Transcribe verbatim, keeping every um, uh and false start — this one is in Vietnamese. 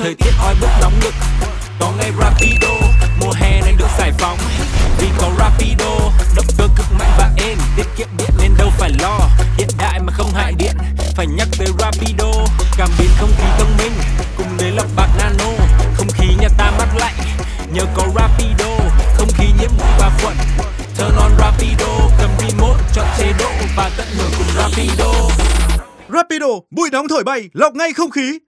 thời tiết oi bức nóng nực. Có ngay Rapido, mùa hè nên được giải phóng. Vì có Rapido, động cơ cực mạnh và êm, tiết kiệm điện nên đâu phải lo. Hiện đại mà không hại điện, phải nhắc tới Rapido. Cảm biến không khí thông minh, cùng với lọc bạc nano. Không khí nhà ta mát lạnh, nhờ có Rapido. Không khí nhiễm bụi và khuẩn, turn on Rapido. Cầm remote, chọn chế độ và tận hưởng cùng Rapido. Rapido, bụi nóng thổi bay, lọc ngay không khí.